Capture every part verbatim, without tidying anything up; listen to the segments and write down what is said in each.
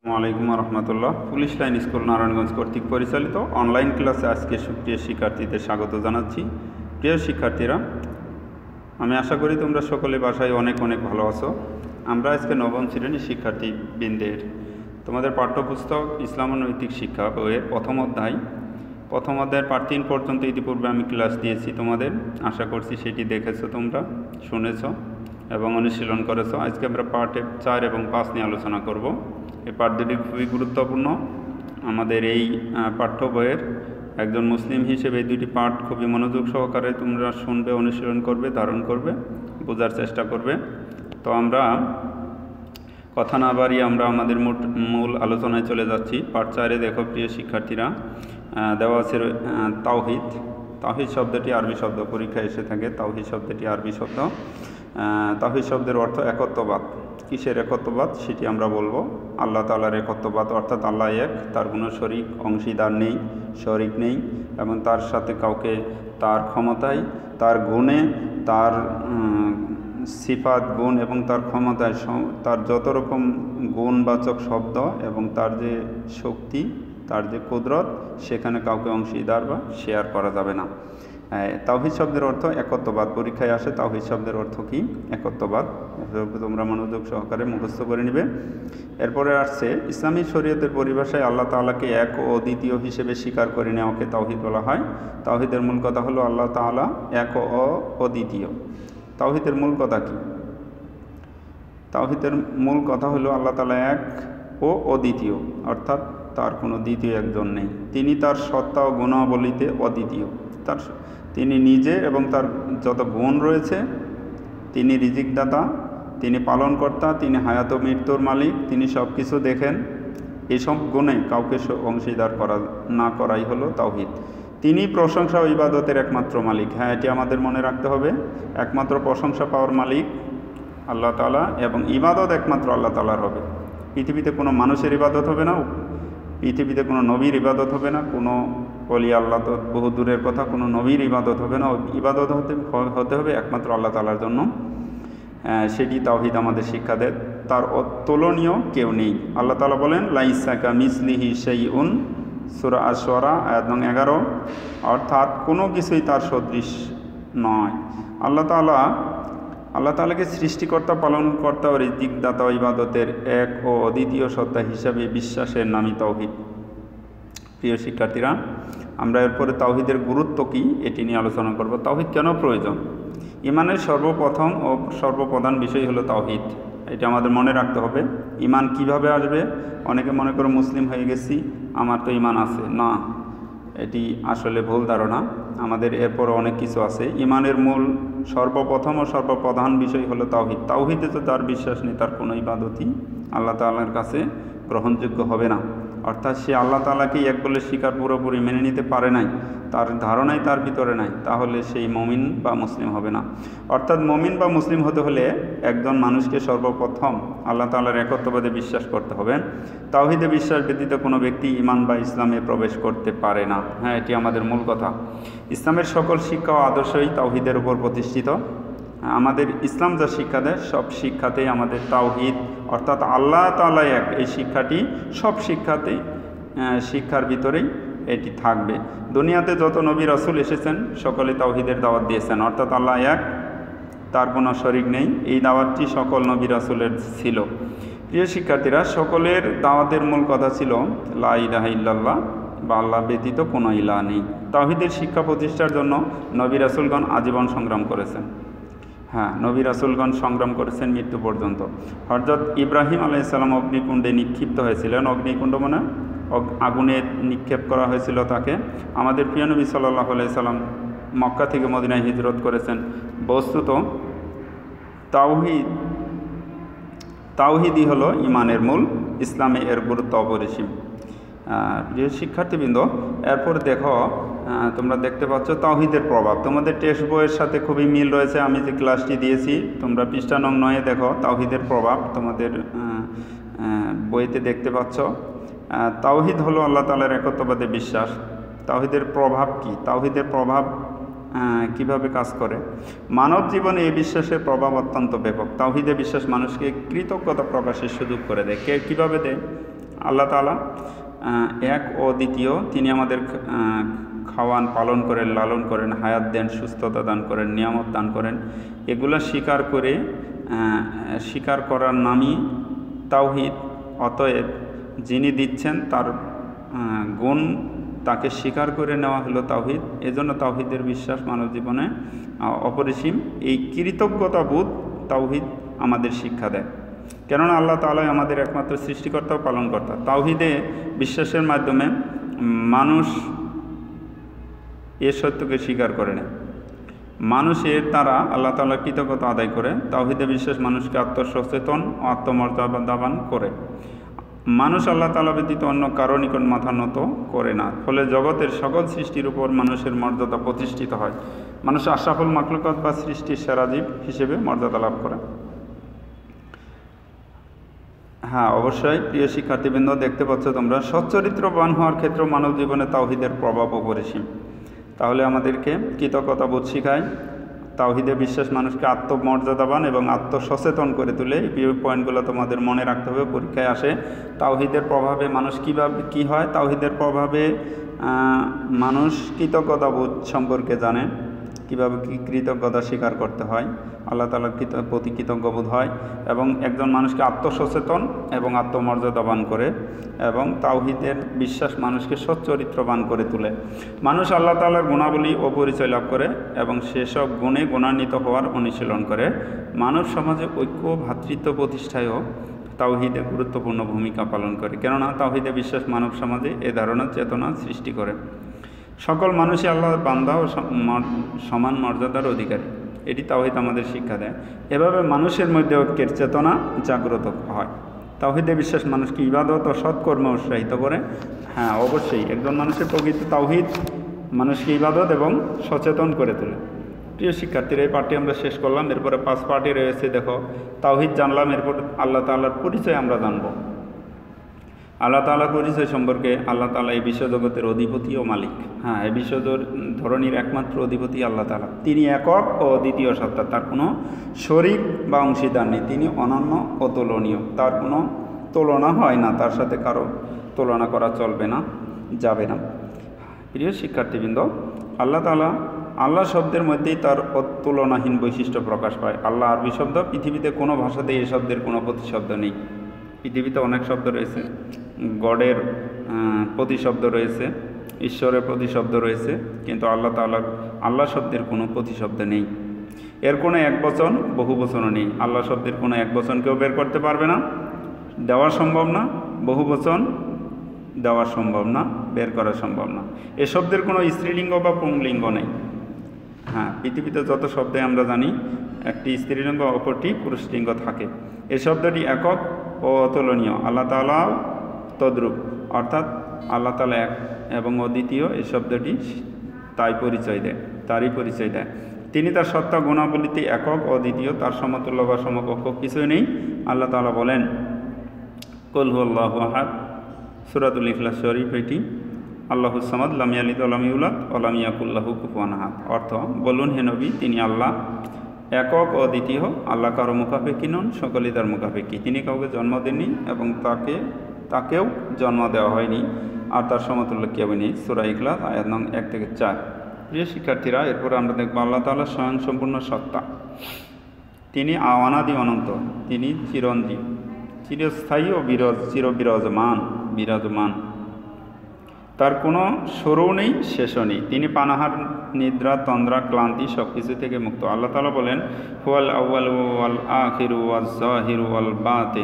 আসসালামু আলাইকুম রহমতুল্লাহ। পুলিশ লাইন স্কুল নারায়ণগঞ্জ কর্তৃক পরিচালিত অনলাইন ক্লাসে আজকে সুপ্রিয় শিক্ষার্থীদের স্বাগত জানাচ্ছি। প্রিয় শিক্ষার্থীরা, আমি আশা করি তোমরা সকলে বাসায় অনেক অনেক ভালো আছো। আমরা আজকে নবম শ্রেণীর শিক্ষার্থীবৃন্দের তোমাদের পাঠ্যপুস্তক ইসলাম ও নৈতিক শিক্ষা বইয়ের প্রথম অধ্যায় প্রথম অধ্যায়ের পার্ট তিন পর্যন্ত ইতিপূর্বে আমি ক্লাস দিয়েছি তোমাদের। আশা করছি সেটি দেখেছো, তোমরা শুনেছ এবং অনুশীলন করেছো। আজকে আমরা পার্ট চার এবং পাঁচ নিয়ে আলোচনা করব। এই পাঠ দুটি খুবই গুরুত্বপূর্ণ আমাদের এই পাঠ্য বইয়ের। একজন মুসলিম হিসেবে এই দুটি পাঠ খুবই মনোযোগ সহকারে তোমরা শুনবে, অনুশীলন করবে, ধারণ করবে, বোঝার চেষ্টা করবে। তো আমরা কথা না বাড়িয়ে আমরা আমাদের মূল আলোচনায় চলে যাচ্ছি। পাঠ চারে দেখো প্রিয় শিক্ষার্থীরা, দেওয়া আছে তাওহিদ। তাওহিদ শব্দটি আরবি শব্দ, পরীক্ষায় এসে থাকে। তাওহিদ শব্দটি আরবি শব্দ। তাওহিদ শব্দের অর্থ একত্ববাদ। কিসের একত্ববাদ সেটি আমরা বলবো। আল্লাহ তাআলার একত্ববাদ, অর্থাৎ আল্লাহ এক, তার কোনো শরিক অংশীদার নেই, শরিক নেই, এবং তার সাথে কাউকে তার ক্ষমতায়, তার গুণে, তার সিফাত গুণ এবং তার ক্ষমতায়, তার যত রকম গুণবাচক শব্দ এবং তার যে শক্তি, তার যে কুদরত, সেখানে কাউকে অংশীদার বা শেয়ার করা যাবে না। তাওহিদ শব্দের অর্থ একত্ববাদ। পরীক্ষায় আসে তাওহিদ শব্দের অর্থ কি, একত্ববাদ। তোমরা মনোযোগ সহকারে মুখস্থ করে নিবে। এরপরে আসছে ইসলামী শরীয়তের পরিভাষায় আল্লাহ তাআলাকে এক ও অদ্বিতীয় হিসেবে স্বীকার করে নেওয়াকে তাওহিদ বলা হয়। তাওহিদের মূল কথা হলো আল্লাহ তাআলা এক ও অদ্বিতীয়। তাওহিদের মূল কথা কি? তাওহিদের মূল কথা হলো আল্লাহ তাআলা এক ও অদ্বিতীয়, অর্থাৎ তার কোনো দ্বিতীয় একজন নেই। তিনি তার সত্তা ও গুণাবলীতে অদ্বিতীয়। তার তিনি নিজে এবং তার যত গুণ রয়েছে, তিনি রিজিকদাতা, তিনি পালনকর্তা, তিনি হায়াত ও মৃত্যুর মালিক, তিনি সব কিছু দেখেন। এসব গুণে কাউকে অংশীদার করা না করাই হলো তাওহিদ। তিনি প্রশংসা ও ইবাদতের একমাত্র মালিক। হ্যাঁ, এটি আমাদের মনে রাখতে হবে। একমাত্র প্রশংসা পাওয়ার মালিক আল্লাহ তাআলা, এবং ইবাদত একমাত্র আল্লাহ তাআলার হবে। পৃথিবীতে কোনো মানুষের ইবাদত হবে না, পৃথিবীতে কোনো নবীর ইবাদত হবে না, কোনো ওলি আল্লাহ তো বহু দূরের কথা, কোনো নবীর ইবাদত হবে না। ইবাদত হতে হতে হবে একমাত্র আল্লাহ তাআলার জন্য। সেটি তাওহিদ আমাদের শিক্ষা দেয়। তার অতুলনীয় কেউ নেই। আল্লাহ তাআলা বলেন লাইসা কামিসলিহি শাইউন, সূরা আশ-শুআরা আয়াত নং এগারো, অর্থাৎ কোনো কিছুই তার সদৃশ নয়। আল্লাহ তাআলা আল্লাহ তাআলাকে সৃষ্টিকর্তা, পালনকর্তা ও রিজিকদাতা ও ইবাদতের এক ও অদ্বিতীয় সত্তা হিসাবে বিশ্বাসের নামই তাওহিদ। প্রিয় শিক্ষার্থীরা, আমরা এরপরে তাওহিদের গুরুত্ব কি এটি নিয়ে আলোচনা করব। তাওহিদ কেন প্রয়োজন? ইমানের সর্বপ্রথম ও সর্বপ্রধান বিষয় হলো তাওহিদ। এটা আমাদের মনে রাখতে হবে। ইমান কিভাবে আসবে? অনেকে মনে করে মুসলিম হয়ে গেছি, আমার তো ইমান আছে। না, এটি আসলে ভুল ধারণা। আমাদের এরপর অনেক কিছু আছে। ইমানের মূল সর্বপ্রথম ও সর্বপ্রধান বিষয় হলো তাওহিদ। তাওহিদে তো তার বিশ্বাস নেই, তার কোনো ইবাদতই আল্লাহ তাআলার কাছে গ্রহণযোগ্য হবে না। অর্থাৎ সে আল্লাহ তাআলাকেই এক বলে স্বীকার পুরোপুরি মেনে নিতে পারে নাই, তার ধারণাই তার ভিতরে নাই, তাহলে সেই মুমিন বা মুসলিম হবে না। অর্থাৎ মুমিন বা মুসলিম হতে হলে একজন মানুষকে সর্বপ্রথম আল্লাহ তাআলার একত্ববাদে বিশ্বাস করতে হবে। তাওহিদে বিশ্বাস ব্যতীত কোনো ব্যক্তি ঈমান বা ইসলামে প্রবেশ করতে পারে না। হ্যাঁ, এটি আমাদের মূল কথা। ইসলামের সকল শিক্ষা ও আদর্শই তাওহিদের উপর প্রতিষ্ঠিত। আমাদের ইসলাম যা শিক্ষা দেয়, সব শিক্ষাতেই আমাদের তাওহিদ, অর্থাৎ আল্লাহ তাআলা এক, এই শিক্ষাটি সব শিক্ষাতেই শিক্ষার ভিতরেই এটি থাকবে। দুনিয়াতে যত নবী রাসূল এসেছেন সকলে তাওহিদের দাওয়াত দিয়েছেন, অর্থাৎ আল্লাহ এক, তার কোনো শরিক নেই। এই দাওয়াতটি সকল নবী রাসূলের ছিল। প্রিয় শিক্ষার্থীরা, সকলের দাওয়াতের মূল কথা ছিল লা ইলাহা ইল্লাল্লাহ, বা আল্লাহ ব্যতীত কোনো ইলাহ নেই। তাওহিদের শিক্ষা প্রতিষ্ঠার জন্য নবী রাসূলগণ আজীবন সংগ্রাম করেছেন। হ্যাঁ, নবী রাসূলগণ সংগ্রাম করেছেন মৃত্যু পর্যন্ত। হযরত ইব্রাহিম আলাইহিস সালাম অগ্নিকুণ্ডে নিক্ষিপ্ত হয়েছিলেন। অগ্নিকুণ্ড মানে আগুনে নিক্ষেপ করা হয়েছিল তাকে। আমাদের প্রিয় নবী সাল্লাল্লাহু আলাইহি সাল্লাম মক্কা থেকে মদিনায় হিজরত করেছেন। বস্তুত তাওহিদ তাওহিদই হলো ইমানের মূল। ইসলামে এর গুরুত্ব অপরিসীম। প্রিয় শিক্ষার্থীবৃন্দ, এরপর দেখো, তোমরা দেখতে পাচ্ছ তাওহিদের প্রভাব। তোমাদের টেক্সট বইয়ের সাথে খুবই মিল রয়েছে। আমি যে ক্লাসটি দিয়েছি, তোমরা পৃষ্ঠা নং নয়ে দেখো তাওহিদের প্রভাব তোমাদের বইতে দেখতে পাচ্ছ। তাওহিদ হলো আল্লাহ তাআলার একত্ববাদে বিশ্বাস। তাওহিদের প্রভাব কি? তাওহিদের প্রভাব কিভাবে কাজ করে? মানব জীবনে এই বিশ্বাসের প্রভাব অত্যন্ত ব্যাপক। তাওহিদে বিশ্বাস মানুষকে কৃতজ্ঞতা প্রকাশের সুযোগ করে দেয়। কে কীভাবে দেয়? আল্লাহ তাআলা এক ও দ্বিতীয়, তিনি আমাদের খাওয়ান, পালন করেন, লালন করেন, হায়াত দেন, সুস্থতা দান করেন, নিয়ামত দান করেন। এগুলা স্বীকার করে স্বীকার করার নামই তাওহীদ। অতএব যিনি দিচ্ছেন তার গুণ তাকে স্বীকার করে নেওয়া হলো তাওহীদ। এজন্য তাওহীদের বিশ্বাস মানব জীবনে অপরিসীম। এই কৃতজ্ঞতাবোধ তাওহীদ আমাদের শিক্ষা দেয়, কেননা আল্লাহ তাআলাই আমাদের একমাত্র সৃষ্টিকর্তা ও পালনকর্তা। তাওহীদে বিশ্বাসের মাধ্যমে মানুষ এ সত্যকে স্বীকার করে নেয়, মানুষের দ্বারা আল্লাহ তাআলার কৃতজ্ঞতা আদায় করে। তাওহীদে বিশ্বাস মানুষকে আত্মসচেতন ও আত্মমর্যাদাবান করে। মানুষ আল্লাহ তাআলা ব্যতীত অন্য কারো নিকট মাথা নত করে না, ফলে জগতের সকল সৃষ্টির উপর মানুষের মর্যাদা প্রতিষ্ঠিত হয়। মানুষ আশরাফুল মাখলুকাত বা সৃষ্টির সেরা জীব হিসেবে মর্যাদা লাভ করে। হ্যাঁ, অবশ্যই প্রিয় শিক্ষার্থীবৃন্দ, দেখতে পাচ্ছ তোমরা সচ্চরিত্রবান হওয়ার ক্ষেত্রে মানব জীবনে তাওহীদের প্রভাব অপরিসীম। তাহলে আমাদেরকে কৃতজ্ঞতাবোধ শিখায়। তাওহীদে বিশ্বাস মানুষকে আত্মমর্যাদাবান এবং আত্মসচেতন করে তোলে। এই পয়েন্টগুলো তোমাদের মনে রাখতে হবে, পরীক্ষায় আসে। তাওহীদের প্রভাবে মানুষ কীভাবে কী হয়, তাওহীদের প্রভাবে মানুষ কৃতজ্ঞতাবোধ সম্পর্কে জানে, কীভাবে কী কৃতজ্ঞতা স্বীকার করতে হয়, আল্লাহ তাআলার প্রতি কৃতজ্ঞবোধ হয়, এবং একজন মানুষকে আত্মসচেতন এবং আত্মমর্যাদাবান করে। এবং তাওহীদের বিশ্বাস মানুষকে সচ্চরিত্রবান করে তোলে। মানুষ আল্লাহ তাআলার গুণাবলী ও পরিচয় লাভ করে এবং সেসব গুণে গুণান্বিত হওয়ার অনুশীলন করে। মানব সমাজে ঐক্য ভ্রাতৃত্ব প্রতিষ্ঠায়ও তাওহীদের গুরুত্বপূর্ণ ভূমিকা পালন করে, কেননা তাওহীদে বিশ্বাস মানব সমাজে এ ধারণার চেতনা সৃষ্টি করে সকল মানুষই আল্লাহর বান্দা ও সমান মর্যাদার অধিকারী। এটি তাওহীদ আমাদের শিক্ষা দেয়। এভাবে মানুষের মধ্যে ঐক্যের চেতনা জাগ্রত হয়। তাওহীদে বিশ্বাস মানুষকে ইবাদত ও সৎকর্মে উৎসাহিত করে। হ্যাঁ, অবশ্যই একজন মানুষের প্রকৃত তাওহীদ মানুষকে ইবাদত এবং সচেতন করে তোলে। প্রিয় শিক্ষার্থীরা, এই পার্টি আমরা শেষ করলাম। এরপরে পাঁচ পার্টি রয়েছে। দেখো, তাওহীদ জানলাম, এরপর আল্লাহ তাআলার পরিচয় আমরা জানব। আল্লাহ তাআলার পরিচয় সম্পর্কে, আল্লাহ তাআলা এই বিশ্বজগতের অধিপতি ও মালিক। হ্যাঁ, এই বিশ্ব ধরনীর একমাত্র অধিপতি আল্লাহ তাআলা। তিনি একক ও দ্বিতীয় সত্তা, তার কোনো শরীক বা অংশীদার নেই। তিনি অনন্য ও তুলনীয়, তার কোনো তুলনা হয় না, তার সাথে কারো তুলনা করা চলবে না, যাবে না। প্রিয় শিক্ষার্থীবৃন্দ, আল্লাহ তাআলা আল্লাহ শব্দের মধ্যেই তার অতুলনাহীন বৈশিষ্ট্য প্রকাশ পায়। আল্লাহ আরবি শব্দ, পৃথিবীতে কোনো ভাষাতেই এই শব্দের কোনো প্রতিশব্দ নেই। পৃথিবীতে অনেক শব্দ রয়েছে, গডের প্রতিশব্দ রয়েছে, ঈশ্বরের প্রতিশব্দ রয়েছে, কিন্তু আল্লাহ তাআলার আল্লাহ শব্দের কোনো প্রতিশব্দ নেই। এর কোনো এক বচন, বহু বচনও নেই। আল্লাহ শব্দের কোনো এক বচন কেউ বের করতে পারবে না, দেওয়া সম্ভব না। বহু বচন দেওয়া সম্ভব না, বের করা সম্ভব না। এ শব্দের কোনো স্ত্রীলিঙ্গ বা পুংলিঙ্গ নেই। হ্যাঁ, পৃথিবীতে যত শব্দে আমরা জানি, একটি স্ত্রীলিঙ্গ অপরটি পুরুষলিঙ্গ থাকে। এ শব্দটি একক ও অতুলনীয়। আল্লাহ তাআলাও তদ্রূপ, অর্থাৎ আল্লাহ তাআলা এক এবং অদ্বিতীয়। এই শব্দটি তাই পরিচয় দেয়, তারই পরিচয় দেয়। তিনি তার সত্তা গুণাবলীতে একক, অদ্বিতীয়, তার সমতুল্য বা সমকক্ষ কিছুই নেই। আল্লাহ তাআলা বলেন, কুল হুয়াল্লাহু আহাদ, সূরাতুল ইখলাস শরীফ এটি। আল্লাহুস সামাদ, লাম ইয়ালিদ ওয়া লাম ইউলাদ ওয়া লাম ইয়াকুল লাহু কুফুয়ান আহাদ। অর্থ, বলুন হে নবী, তিনি আল্লাহ একক ও দ্বিতীয়। আল্লাহ কারো মুখাপেক্ষী নন, সকলেই তার মুখাপেক্ষী। তিনি কাউকে জন্ম দেননি এবং তাকে তাকেও জন্ম দেওয়া হয়নি, আর তার সমতুল্য কেউ নেই। সূরা ইখলাস আয়াত নং এক থেকে চার। প্রিয় শিক্ষার্থীরা, এরপরে আমরা দেখব আল্লাহ তাআলা স্বয়ং সম্পূর্ণ সত্তা। তিনি অনাদি অনন্ত, তিনি চিরঞ্জীব, চিরস্থায়ী ও বিরজ চিরবিরাজমান বিরাজমান। তার কোনো শুরু নেই, শেষও নেই। তিনি পানাহার, নিদ্রা, তন্দ্রা, ক্লান্তি সব কিছু থেকে মুক্ত। আল্লাহ তাআলা বলেন, হুয়াল আউয়াল ওয়াল আখিরু ওয়াজ জাহিরু ওয়াল বাতিন।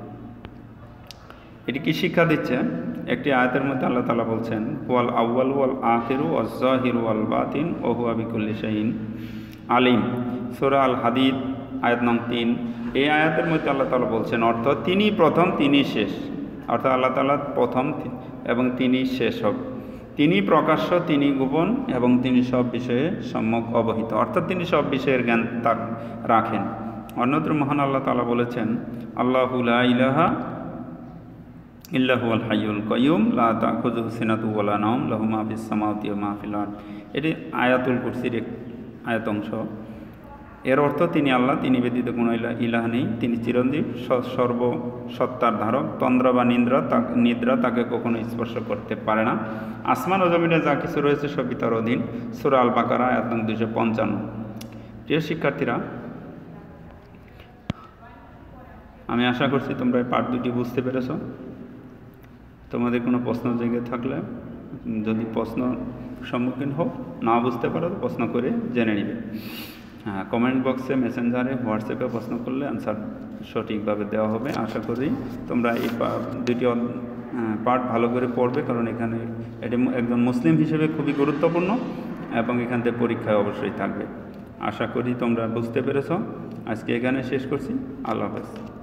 এটি কি শিক্ষা দিচ্ছে? একটি আয়াতের মধ্যে আল্লাহ তাআলা বলছেন, হুয়াল আউয়াল ওয়াল আখিরু ওয়াজ জাহিরু ওয়াল বাতিন ওয়া হুয়া বিকুল্লি শাইইন আলিম। সূরা আল হাদিদ আয়াত নং তিন। এই আয়াতের মধ্যে আল্লাহ তাআলা বলছেন, অর্থ তিনি প্রথম, তিনি শেষ। অর্থাৎ আল্লাহ তাআলা প্রথম এবং তিনি শেষ হব। তিনি প্রকাশ্য, তিনি গোপন, এবং তিনি সব বিষয়ে সম্যক অবহিত। অর্থাৎ তিনি সব বিষয়ের জ্ঞান তার রাখেন। অন্যত্র মহান আল্লাহ তাআলা বলেছেন, আল্লাহু লা ইলাহা ইল্লা হুয়াল হাইয়ুল কাইয়ুম লা তাখুযুহু সিনাতু ওয়া লা নাওম লাহু মা ফিস সামাওয়াতি ওয়া মা ফিল আরদ। এটি আয়াতুল কুরসির এক আয়াত অংশ। এর অর্থ তিনি আল্লাহ, তিনি ব্যতীত কোনো ইলা ইলাহ নেই, তিনি চিরঞ্জীব, সর্বসত্তার ধারক, তন্দ্রা বা নিদ্রা তা নিদ্রা তাকে কখনো স্পর্শ করতে পারে না। আসমান ও জমিনে যা কিছু রয়েছে সবই তার অধীন। সূরা আল বাকারা আয়াত নং দুইশো পঞ্চান্ন। প্রিয় শিক্ষার্থীরা, আমি আশা করছি তোমরা এই পাঠ দুটি বুঝতে পেরেছ। তোমাদের কোনো প্রশ্ন জেগে থাকলে, যদি প্রশ্ন সম্মুখীন হও, না বুঝতে পারো তো প্রশ্ন করে জেনে নিবে। হ্যাঁ, কমেন্ট বক্সে, মেসেঞ্জারে, হোয়াটসঅ্যাপে প্রশ্ন করলে অ্যান্সার সঠিকভাবে দেওয়া হবে। আশা করি তোমরা এই দুটি পার্ট ভালো করে পড়বে, কারণ এখানে এটি একজন মুসলিম হিসেবে খুবই গুরুত্বপূর্ণ এবং এখান থেকে পরীক্ষায় অবশ্যই থাকবে। আশা করি তোমরা বুঝতে পেরেছ। আজকে এখানে শেষ করছি। আল্লাহ হাফেজ।